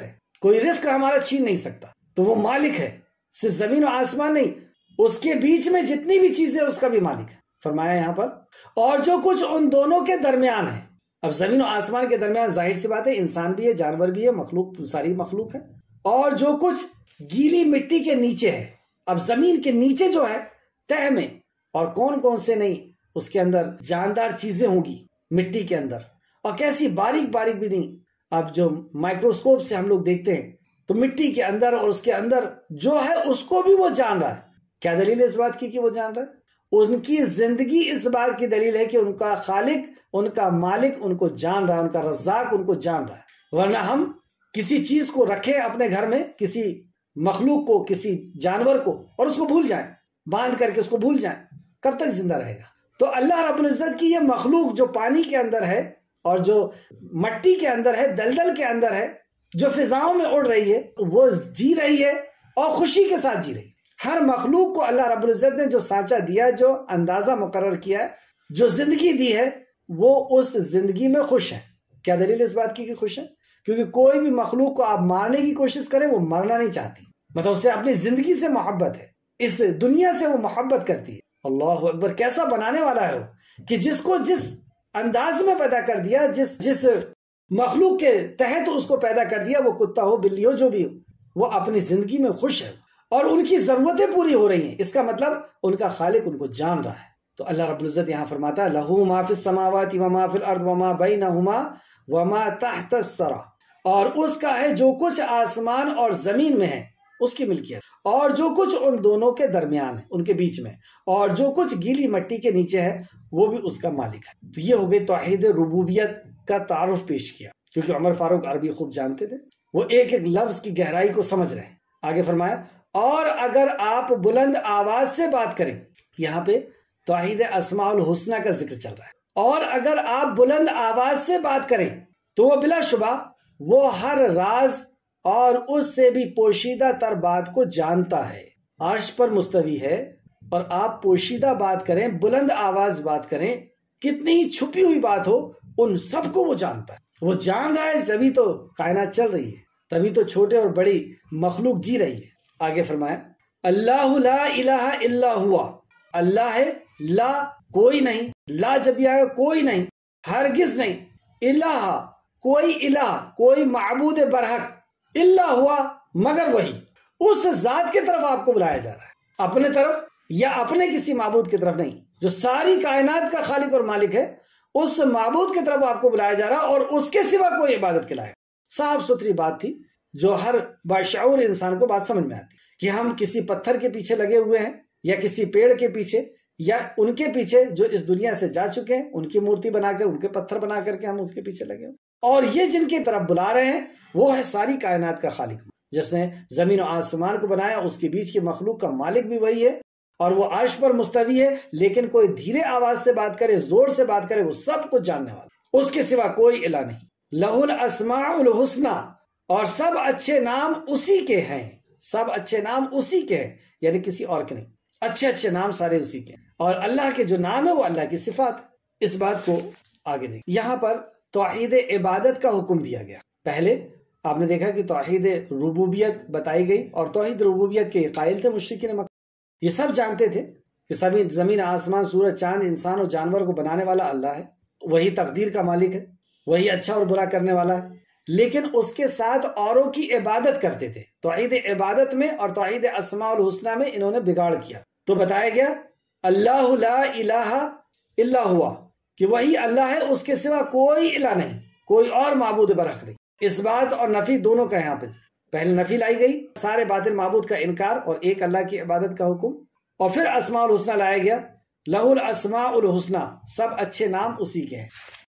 کوئی رزق ہمارا چھین نہیں سکتا، تو وہ مالک ہے، صرف زمین و آسمان نہیں، اس کے بیچ میں جتنی بھی چیزیں اس کا بھی مالک ہے۔ فرمایا یہاں پر اور جو کچھ ان دونوں کے درمیان ہے۔ اب زمین و آسمان کے درمیان ظاہر سی بات ہے انسان بھی ہے، جانور بھی ہے، مخلوق ساری مخلوق ہے، اور جو کچھ گیلی مٹی کے نیچے ہے۔ اب زمین کے نیچے جو ہے تہ میں، اور کون کون سے نہیں اس کے اندر جاندار چیزیں ہوں گی مٹی کے اندر، اور کیسی باریک باریک بھی نہیں۔ اب جو مائکروسکوپ سے ہم لوگ دیکھتے ہیں تو مٹی کے اندر اور اس کے اندر جو ہے اس کو بھی وہ جان رہا ہے۔ کیا دلیل ہے اس بات کی کہ وہ جان رہا ہے؟ ان کی زندگی اس بات کی دلیل ہے کہ ان کا خالق، ان کا مالک ان کو جان رہا ہے، ان کا رزاق ان کو جان رہا ہے۔ ورنہ ہم کسی چیز کو رکھیں اپنے گھر میں، کسی مخلوق کو، کسی جانور کو، اور اس کو بھول جائیں، باندھ کر کے اس کو بھول جائیں، کب تک زندہ رہے گا؟ تو اللہ رب العزت کی یہ مخلوق جو پانی کے اندر ہے اور جو مٹی کے اندر ہے، دلدل کے اندر ہے، جو فضاؤں میں اڑ رہی ہے، وہ جی رہی ہے اور خوشی کے ساتھ جی رہی ہے۔ ہر مخلوق کو اللہ رب العزت نے جو سانچہ دیا، جو اندازہ مقرر کیا ہے، جو زندگی دی ہے، وہ اس زندگی میں خوش ہے۔ کیا دلیل اس بات کی کہ خوش ہے؟ کیونکہ کوئی بھی مخلوق کو آپ مارنے کی کوشش کریں وہ مرنا نہیں چاہتی، مطلب اسے اپنی زندگی سے محبت ہے، اس دنیا سے وہ محبت کرتی ہے۔ اللہ اکبر، کیسا بنانے والا ہے وہ کہ جس کو جس انداز میں پیدا کر دیا، جس جس مخلوق کے تحت اس کو پیدا کر دیا، وہ کتا ہو، بلی ہو، جو بھی ہو، وہ اپنی زندگی میں خوش ہے اور ان کی ضرورتیں پوری ہو رہی ہیں۔ اس کا مطلب ان کا خالق ان کو جان رہا ہے۔ تو اللہ رب العزت یہاں فرماتا ہے لہو ما فی السماوات وما فی الارض وما بینہما وما تحت الثری، اور اس کا ہے جو کچھ آسمان اور زمین میں ہے، اس کی ملکیت، اور جو کچھ ان دونوں کے درمیان ہے، ان کے بیچ میں، اور جو کچھ گیلی مٹی کے نیچے ہے، وہ بھی اس کا مالک ہے۔ تو یہ ہو گئی توحید ربوبیت کا تعارف پیش کیا، کیونکہ عمر فاروق عربی خوب جانتے تھے، وہ ایک ایک لفظ کی گہرائی کو سمجھ رہے ہیں۔ آگے فرمایا اور اگر آپ بلند آواز سے بات کریں، یہاں پہ توحید اسماء الحسنہ کا ذکر چل رہا ہے، اور اگر آپ بلند آواز سے بات کریں تو وہ بلا شبہ وہ ہر راز اور اس سے بھی پوشیدہ تر بات کو جانتا ہے۔ عرش پر مستوی ہے اور آپ پوشیدہ بات کریں، بلند آواز بات کریں، کتنی ہی چھپی ہوئی بات ہو، ان سب کو وہ جانتا ہے۔ وہ جان رہا ہے، جبھی تو کائنات چل رہی ہے، تبھی تو چھوٹے اور بڑی مخلوق جی رہی ہے۔ آگے فرمایا اللہ لا الہ الا ہوا، اللہ ہے، لا کوئی نہیں، لا جب یہ آئے کوئی نہیں، ہرگز نہیں، الہ کوئی الہ، کوئی معبود برحق، الا ہوا مگر وہی، اس ذات کی طرف آپ کو بلایا جا رہا ہے، اپنے طرف یا اپنے کسی معبود کی طرف نہیں، جو ساری کائنات کا خالق اور مالک ہے، اس معبود کی طرف آپ کو بلایا جا رہا، اور اس کے سوا کوئی عبادت کے لائق۔ صاف ستھری بات تھی جو ہر باشعور انسان کو بات سمجھ میں آتی کہ ہم کسی پتھر کے پیچھے لگے ہوئے ہیں، یا کسی پیڑ کے پیچھے، یا ان کے پیچھے جو اس دنیا سے جا چکے ہیں، ان کی مورتی بنا کر، ان کے پتھر بنا کر کے ہم اس کے پیچھے لگے ہوئے، اور یہ جن کی طرف بلا رہے ہیں وہ ہے ساری کائنات کا خالق، جس نے زمین و آسمان کو بنایا، اس کے بیچ کی مخلوق کا مالک بھی وہی ہے، اور وہ عرش پر مستوی ہے۔ لیکن کوئی دھیرے آواز سے بات کرے، زور سے بات کرے، وہ سب کچھ جاننے والا، اس کے سوا کوئی الہ نہیں۔ لہ الاسماء الحسنی، اور سب اچھے نام اسی کے ہیں، سب اچھے نام اسی کے ہیں، یعنی کسی اور کے نہیں، اچھے اچھے نام سارے اسی کے ہیں، اور اللہ کے جو نام ہے وہ اللہ کی صفات ہے۔ اس بات کو آگے دیکھ، یہاں پر توحید عبادت کا حکم دیا گیا۔ پہلے آپ نے دیکھا کہ توحید ربوبیت بتائی گئی، اور توحید ربوبیت کے قائل تھے مشرکین مکہ، یہ سب جانتے تھے کہ سبھی زمین آسمان سورج چاند انسان اور جانور کو بنانے والا اللہ ہے، وہی تقدیر کا مالک ہے، وہی اچھا اور برا کرنے والا ہے، لیکن اس کے ساتھ اوروں کی عبادت کرتے تھے۔ توحید عبادت میں اور توحید اسماء الحسنہ میں انہوں نے بگاڑ کیا، تو بتایا گیا اللہ لا الہ الا ہوا، کہ وہی اللہ ہے، اس کے سوا کوئی الہ نہیں، کوئی اور معبود برحق نہیں۔ اس بات اور نفی دونوں کا یہاں پہ پہلے نفی لائی گئی، سارے باطل معبود کا انکار اور ایک اللہ کی عبادت کا حکم، اور پھر اسماء الحسنہ لایا گیا، لہ الاسماء الحسنہ، سب اچھے نام اسی کے ہیں۔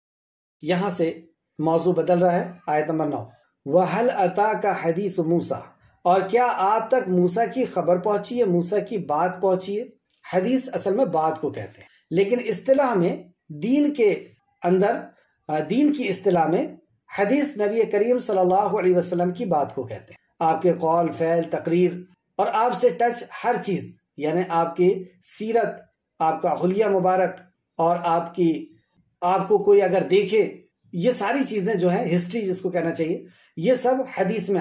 یہاں سے موضوع بدل رہا ہے، آیت نمبر نو، وَهَلْ أَتَاكَ حَدِيثُ مُوسَىٰ، اور کیا آپ تک موسیٰ کی خبر پہنچی ہے، موسیٰ کی بات پہنچی ہے۔ حدیث اصل میں بات کو کہتے ہیں، لیکن اصطلاح میں دین کے اندر، دین کی اصطلاح میں حدیث نبی کریم صلی اللہ علیہ وسلم کی بات کو کہتے ہیں۔ آپ کے قول، فعل، تقریر اور آپ سے ٹچ ہر چیز، یعنی آپ کی سیرت، آپ کا حلیہ مبارک، اور آپ کی آپ کو کوئی اگر دیکھے، یہ ساری چیزیں جو ہیں، ہسٹری جس کو کہنا چاہیے، یہ سب حدیث میں آتی ہے۔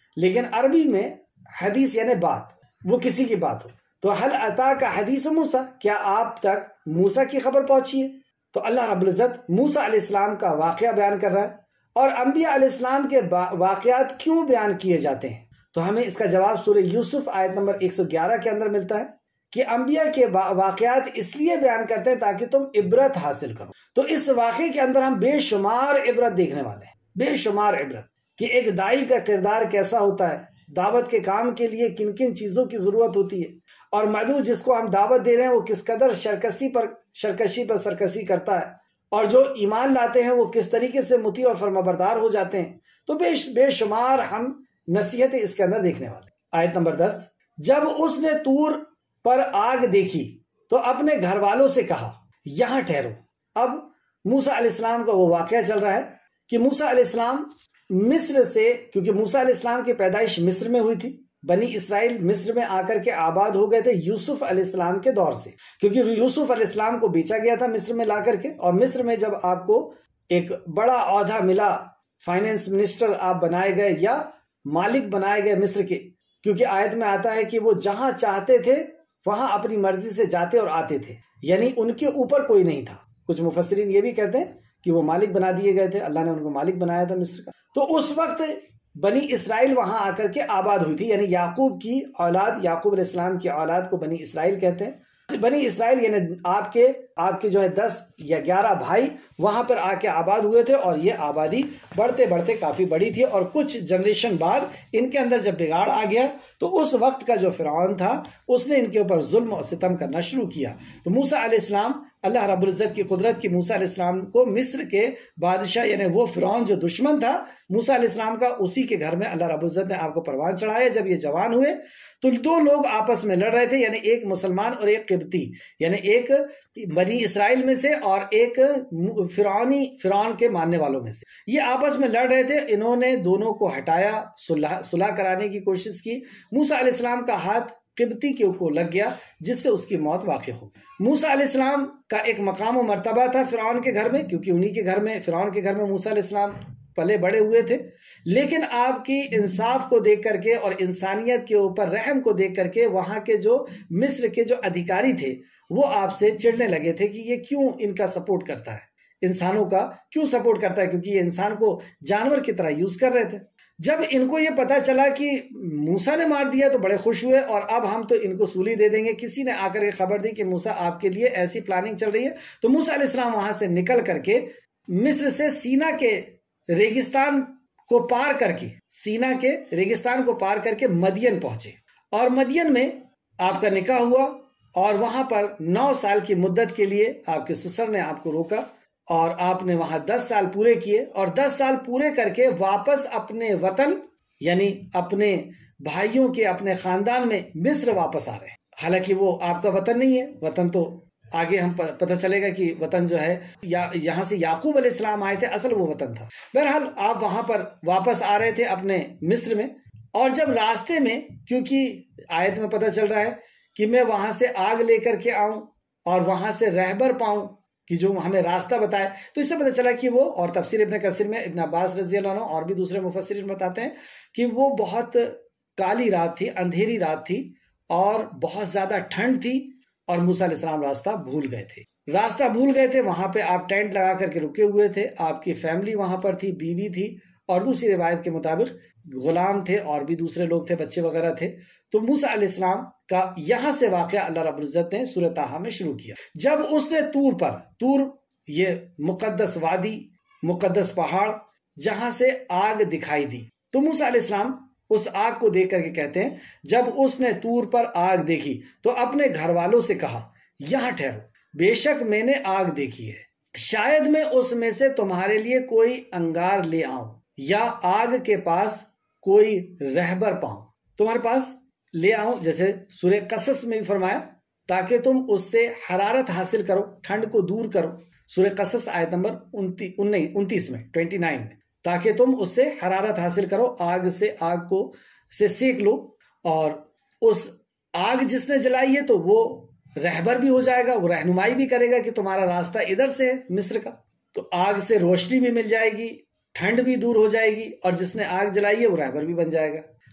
لیکن عربی میں حدیث یعنی بات، وہ کسی کی بات ہو. تو حل عطا کا حدیث موسیٰ، کیا آپ تک موسیٰ کی خبر پہنچی ہے؟ تو اللہ رب العزت موسیٰ علیہ السلام کا واقعہ بیان کر رہا ہے. اور انبیاء علیہ السلام کے واقعات کیوں بیان کیے جاتے ہیں؟ تو ہمیں اس کا جواب سورہ یوسف آیت نمبر ایک سو گیارہ کے اندر ملتا ہے کہ انبیاء کے واقعات اس لیے بیان کرتے ہیں تاکہ تم عبرت حاصل کرو. تو اس واقعے کے اندر ہم بے شمار عبرت دیکھنے والے ہیں، بے شمار عبرت کہ ایک داعی کا کردار کیسا ہوتا ہے، دعوت کے کام کے لیے کن کن چیزوں کی ضرورت ہوتی ہے، اور مدعو جس کو ہم دعوت دے رہے ہیں وہ کس قدر شرکسی پر شرکشی پر سرکشی کرتا ہے، اور جو ایمان لاتے ہیں وہ کس طریقے سے مطیع اور فرمانبردار ہو جاتے ہیں. تو بے بے شمار ہم نصیحتیں اس کے اندر دیکھنے والے. آیت نمبر دس، جب اس نے طور پر آگ دیکھی تو اپنے گھر والوں سے کہا یہاں ٹھہرو. اب موسیٰ علیہ السلام کا وہ واقعہ چل رہا ہے کہ موسیٰ علیہ السلام مصر سے، کیونکہ موسیٰ علیہ السلام کی پیدائش مصر میں ہوئی تھی، بنی اسرائیل مصر میں آ کر کے آباد ہو گئے تھے یوسف علیہ السلام کے دور سے، کیونکہ یوسف علیہ السلام کو بیچا گیا تھا مصر میں لا کر کے. اور مصر میں جب آپ کو ایک بڑا عہدہ ملا، فائنینس منسٹر آپ بنائے گئے یا مالک بنائے گئے مصر کے، کیونکہ آیت میں آتا ہے کہ وہ جہاں چاہتے تھے وہاں اپنی مرضی سے جاتے اور آتے تھے، یعنی ان کے اوپر کوئی نہیں تھا. کچھ مفسرین یہ بھی کہتے ہیں کہ وہ مالک بنا دیے گئے تھے، اللہ نے ان کو مالک بنایا تھا مصر کا. تو اس وقت بنی اسرائیل وہاں آ کر کے آباد ہوئی تھی، یعنی یعقوب کی اولاد، یعقوب علیہ السلام کی اولاد کو بنی اسرائیل کہتے ہیں. بنی اسرائیل یعنی آپ کے آپ کے جو ہے دس یا گیارہ بھائی وہاں پر آ کے آباد ہوئے تھے، اور یہ آبادی بڑھتے بڑھتے کافی بڑی تھی. اور کچھ جنریشن بعد ان کے اندر جب بگاڑ آ گیا تو اس وقت کا جو فرعون تھا اس نے ان کے اوپر ظلم اور ستم کرنا شروع کیا. تو موسیٰ علیہ السلام، اللہ رب العزت کی قدرت کی موسیٰ علیہ السلام کو مصر کے بادشاہ یعنی وہ فرعون جو دشمن تھا موسیٰ علیہ السلام کا، اسی کے گھر میں اللہ رب العزت نے آپ کو پروان چڑھایا. جب یہ جوان ہوئے تو دو لوگ آپس میں لڑ رہے تھے، یعنی ایک مسلمان اور ایک قبطی، یعنی ایک بنی اسرائیل میں سے اور ایک فرعونی فرعون کے ماننے والوں میں سے. یہ آپس میں لڑ رہے تھے، انہوں نے دونوں کو ہٹایا، صلح صلح کرانے کی کوشش کی. موسیٰ علیہ السلام کا ہاتھ قبطی کے اوپر لگ گیا جس سے اس کی موت واقع ہو گئی. موسیٰ علیہ السلام کا ایک مقام و مرتبہ تھا فرعون کے گھر میں، کیونکہ انہی کے گھر میں، فرعون کے گھر میں موسیٰ علیہ السلام پلے بڑے ہوئے تھے. لیکن آپ کی انصاف کو دیکھ کر کے اور انسانیت کے اوپر رحم کو دیکھ کر کے وہاں کے جو مصر کے جو ادھیکاری تھے وہ آپ سے چڑھنے لگے تھے کہ یہ کیوں ان کا سپورٹ کرتا ہے، انسانوں کا کیوں سپورٹ کرتا ہے، کیونکہ یہ انسان کو جانور کی طرح یوز کر رہے تھے. جب ان کو یہ پتا چلا کہ موسیٰ نے مار دیا تو بڑے خوش ہوئے، اور اب ہم تو ان کو سولی دے دیں گے. کسی نے آ کر یہ خبر دی کہ موسیٰ آپ کے لیے ایسی پلاننگ چل رہی ہے. تو موسیٰ علیہ السلام وہاں سے نکل کر کے مصر سے سینا کے ریگستان کو پار کر کے سینا کے ریگستان کو پار کر کے مدین پہنچے، اور مدین میں آپ کا نکاح ہوا، اور وہاں پر نو سال کی مدت کے لیے آپ کے سسر نے آپ کو روکا، اور آپ نے وہاں دس سال پورے کیے، اور دس سال پورے کر کے واپس اپنے وطن یعنی اپنے بھائیوں کے اپنے خاندان میں مصر واپس آ رہے ہیں. حالانکہ وہ آپ کا وطن نہیں ہے، وطن تو آگے ہم پتہ چلے گا کہ وطن جو ہے یا یہاں سے یعقوب علیہ السلام آئے تھے، اصل وہ وطن تھا. بہرحال آپ وہاں پر واپس آ رہے تھے اپنے مصر میں، اور جب راستے میں، کیونکہ آیت میں پتہ چل رہا ہے کہ میں وہاں سے آگ لے کر کے آؤں اور وہاں سے رہبر پاؤں کہ جو ہمیں راستہ بتائے، تو اس سے پتہ چلا کہ وہ، اور تفسیر ابن کثیر میں ابن عباس رضی اللہ عنہ اور بھی دوسرے مفسرین بتاتے ہیں کہ وہ بہت کالی رات تھی، اندھیری رات تھی، اور بہت زیادہ ٹھنڈ تھی، اور موسیٰ علیہ السلام راستہ بھول گئے تھے راستہ بھول گئے تھے وہاں پہ آپ ٹینٹ لگا کر کے رکے ہوئے تھے، آپ کی فیملی وہاں پر تھی، بیوی تھی، اور دوسری روایت کے مطابق غلام تھے اور بھی دوسرے لوگ تھے، بچے وغیرہ تھے. تو موسیٰ علیہ السلام کا یہاں سے واقعہ اللہ رب العزت نے سورہ طٰہٰ میں شروع کیا. جب اس نے طور پر، طور یہ مقدس وادی، مقدس پہاڑ جہاں سے آگ دکھائی دی، تو موسیٰ علیہ السلام اس آگ کو دیکھ کر کے کہتے ہیں جب اس نے طور پر آگ دیکھی تو اپنے گھر والوں سے کہا یہاں ٹھہرو، بے شک میں نے آگ دیکھی ہے، شاید میں اس میں سے تمہارے لیے کوئی انگار لے آؤں یا آگ کے پاس کوئی رہبر پاؤں، تمہارے پاس لے آؤں، جیسے سورہ قصص میں بھی فرمایا تاکہ تم اس سے حرارت حاصل کرو، ٹھنڈ کو دور کرو. سورہ قصص آیت نمبر انتیس میں انتیس میں تاکہ تم اس سے حرارت حاصل کرو، آگ سے آگ کو سے سیک لو، اور اس آگ جس نے جلائی ہے تو وہ رہبر بھی ہو جائے گا، وہ رہنمائی بھی کرے گا کہ تمہارا راستہ ادھر سے ہے مصر کا. تو آگ سے روشنی بھی مل جائے گی، ٹھنڈ بھی دور ہو جائے گی، اور جس نے آگ جلائی ہے وہ رہبر بھی بن جائے گا.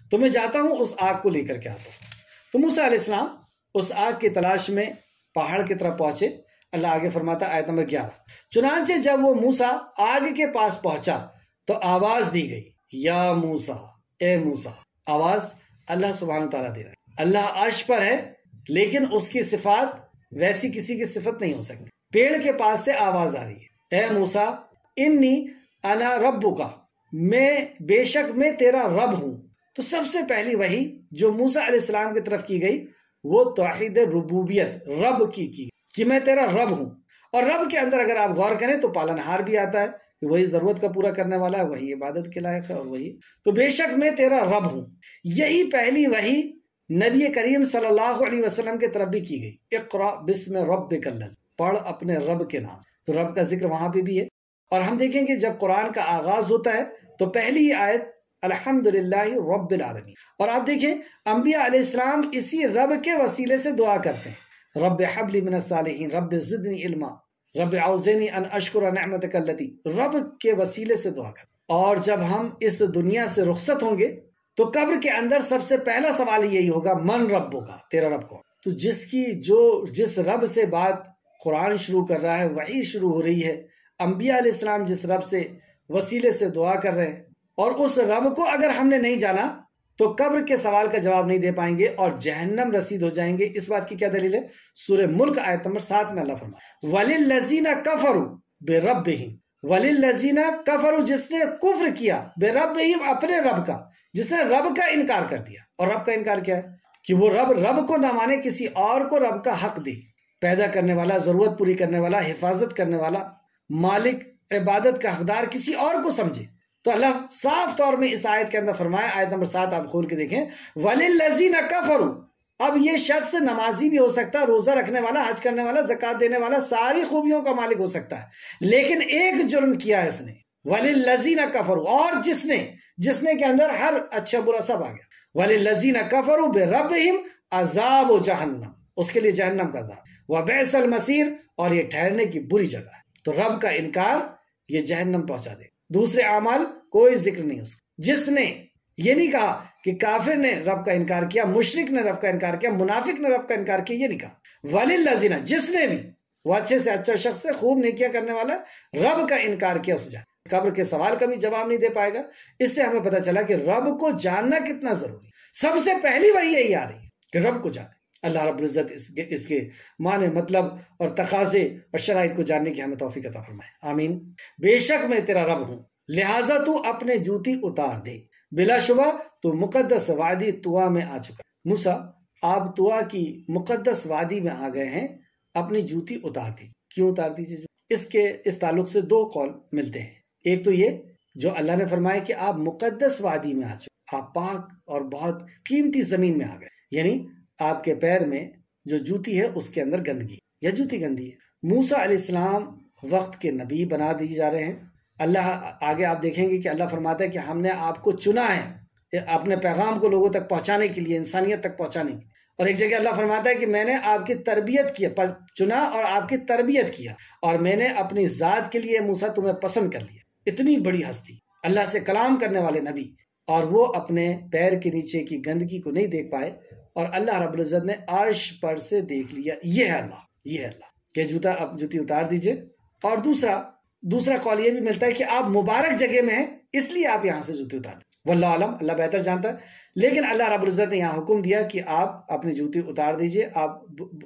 تو میں جاتا ہوں اس آگ کو لے کر کے آتا ہوں۔ تو موسیٰ علیہ السلام اس آگ کی تلاش میں پہاڑ کی طرف پہنچے۔ اللہ آگے فرماتا ہے آیت نمبر گیارہ، چنانچہ جب وہ موسیٰ آگ کے پاس پہنچا تو آواز دی گئی، یا موسیٰ، اے موسیٰ۔ آواز اللہ سبحانہ تعالیٰ دے رہا ہے۔ اللہ عرش پر ہے لیکن اس کی صفات ویسی کسی کی صفت نہیں ہو سکتی۔ پیڑ کے پاس سے آواز آ رہی ہے، اے موسیٰ انی انا ربک، میں بے شک میں تیرا رب ہوں۔ تو سب سے پہلی وحی جو موسیٰ علیہ السلام کی طرف کی گئی وہ توحید ربوبیت، رب کی کی کہ میں تیرا رب ہوں۔ اور رب کے اندر اگر آپ غور کریں تو پالنہار بھی آتا ہے کہ وہی ضرورت کا پورا کرنے والا ہے، وہی عبادت کے لائق ہے، اور وہی تو بے شک میں تیرا رب ہوں۔ یہی پہلی وحی نبی کریم صلی اللہ علیہ وسلم کی طرف بھی کی گئی، اقرأ بسم ربک الذی، پڑھ اپنے رب کے نام۔ تو رب کا ذکر وہاں پہ بھی ہے۔ اور ہم دیکھیں گے جب قرآن کا آغاز ہوتا ہے تو پہلی ہی آیت الحمدللہ رب العالمین، اور آپ دیکھیں انبیاء علیہ السلام اسی رب کے وسیلے سے دعا کرتے ہیں، رب حب لی من الصالحین، رب زدنی علما، رب اوزعنی ان اشکر نعمتک التی، رب کے وسیلے سے دعا کرتے ہیں۔ اور جب ہم اس دنیا سے رخصت ہوں گے تو قبر کے اندر سب سے پہلا سوال یہی ہوگا، من ربک، تیرا رب کون؟ تو جس کی جو جس رب سے بات قرآن شروع کر رہا ہے، وحی شروع ہو رہی ہے، انبیاء علیہ السلام جس رب سے وسیلے سے دعا کر رہے ہیں، اور اس رب کو اگر ہم نے نہیں جانا تو قبر کے سوال کا جواب نہیں دے پائیں گے اور جہنم رسید ہو جائیں گے۔ اس بات کی کیا دلیل ہے؟ سورہ ملک آیت نمبر سات میں اللہ فرمایا، وَلِلَّذِينَ كَفَرُوا بِرَبِّهِمْ، وَلِلَّذِينَ كَفَرُوا، جس نے کفر کیا، بِرَبِّهِمْ، اپنے رب کا، جس نے رب کا انکار کر دیا۔ اور رب کا انکار کیا ہے؟ کہ وہ رب رب کو نہ مانے، کسی اور کو رب کا حق دے، پیدا کرنے والا، ضرورت پوری کرنے والا، حفاظت کرنے والا، مالک، عبادت کا حقدار کسی اور کو سمجھے۔ تو اللہ صاف طور میں اس آیت کے اندر فرمایا، آیت نمبر سات آپ کھول کے دیکھیں، وَلِلَّذِينَ كَفَرُوا، اب یہ شخص نمازی بھی ہو سکتا ہے، روزہ رکھنے والا، حج کرنے والا، زکوٰۃ دینے والا، ساری خوبیوں کا مالک ہو سکتا ہے، لیکن ایک جرم کیا ہے اس نے، وَلِلَّذِينَ كَفَرُوا، اور جس نے جس نے کے اندر ہر اچھا برا سب آ گیا، وَلِلَّذِينَ كَفَرُوا بِرَبِّهِمْ عَذَابُ جَہَنَّمَ، اس کے لیے جہنم کا عذاب، وَبِئْسَ الْمَصِيرُ، اور یہ ٹھہرنے کی بری جگہ ہے۔ تو رب کا انکار یہ جہنم پہنچا دے۔ دوسرے اعمال کوئی ذکر نہیں اس کا۔ جس نے یہ نہیں کہا کہ کافر نے رب کا انکار کیا، مشرک نے رب کا انکار کیا، منافق نے رب کا انکار کیا، یہ نہیں کہا۔ وَلِلَّذِينَ، جس نے بھی، وہ اچھے سے اچھا شخص ہے، خوب نیکیاں کرنے والا، رب کا انکار کیا، اسے جائے قبر کے سوال کا بھی جواب نہیں دے پائے گا۔ اس سے ہمیں پتہ چلا کہ رب کو جاننا کتنا ضروری ہے۔ سب سے پہلی وہی یہی آ رہی ہے کہ رب کو جانے۔ اللہ رب العزت اس کے اس کے معنی، مطلب اور تقاضے اور شرائط کو جاننے کی ہمیں توفیق عطا فرمائے، آمین۔ بے شک میں تیرا رب ہوں، لہٰذا تو اپنے جوتی اتار دے، بلا شبہ تو مقدس وادی طوا میں آ چکا۔ موسیٰ، آپ طوا کی مقدس وادی میں آ گئے ہیں، اپنی جوتی اتار دیجیے۔ کیوں اتار دیجیے؟ اس کے اس تعلق سے دو قول ملتے ہیں۔ ایک تو یہ جو اللہ نے فرمایا کہ آپ مقدس وادی میں آ چکے، آپ پاک اور بہت قیمتی زمین میں آ گئے، یعنی آپ کے پیر میں جو جوتی ہے اس کے اندر گندگی یا جوتی گندی ہے۔ موسیٰ علیہ السلام وقت کے نبی بنا دیے جا رہے ہیں۔ اللہ آگے آپ دیکھیں گے کہ اللہ فرماتا ہے کہ ہم نے آپ کو چنا ہے اپنے پیغام کو لوگوں تک پہنچانے کے لیے، انسانیت تک پہنچانے کے لیے۔ اور ایک جگہ اللہ فرماتا ہے کہ میں نے آپ کی تربیت کیا، چنا اور آپ کی تربیت کیا، اور میں نے اپنی ذات کے لیے موسیٰ تمہیں پسند کر لیا۔ اتنی بڑی ہستی، اللہ سے کلام کرنے والے نبی، اور وہ اپنے پیر کے نیچے کی گندگی کو نہیں دیکھ پائے، اور اللہ رب العزت نے عرش پر سے دیکھ لیا۔ یہ ہے اللہ، یہ ہے اللہ کہ جوتا اب جوتی اتار دیجئے۔ اور دوسرا دوسرا قول یہ بھی ملتا ہے کہ آپ مبارک جگہ میں ہیں، اس لیے آپ یہاں سے جوتی اتار دیں۔ واللہ عالم، اللہ بہتر جانتا ہے، لیکن اللہ رب العزت نے یہاں حکم دیا کہ آپ اپنی جوتی اتار دیجئے، آپ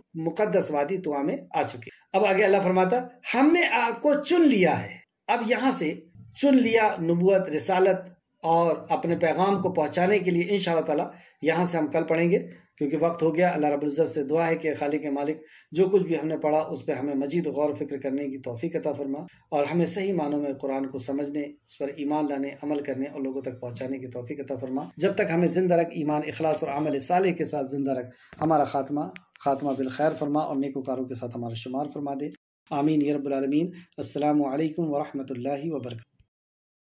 مقدس وادی طوا میں آ چکے۔ اب آگے اللہ فرماتا ہم نے آپ کو چن لیا ہے۔ اب یہاں سے چن لیا، نبوت، رسالت اور اپنے پیغام کو پہنچانے کے لیے انشاءاللہ تعالی یہاں سے ہم کل پڑھیں گے، کیونکہ وقت ہو گیا۔ اللہ رب العزت سے دعا ہے کہ خالق مالک جو کچھ بھی ہم نے پڑھا اس پہ ہمیں مزید غور و فکر کرنے کی توفیق عطا فرما، اور ہمیں صحیح معنوں میں قرآن کو سمجھنے، اس پر ایمان لانے، عمل کرنے اور لوگوں تک پہنچانے کی توفیق عطا فرما۔ جب تک ہمیں زندہ رکھ، ایمان، اخلاص اور عمل صالح کے ساتھ زندہ رکھ، ہمارا خاتمہ خاتمہ بالخیر فرما اور نیکوکاروں کے ساتھ ہمارا شمار فرما دے، آمین یا رب العالمین۔ السلام علیکم ورحمۃ اللہ وبرکاتہ۔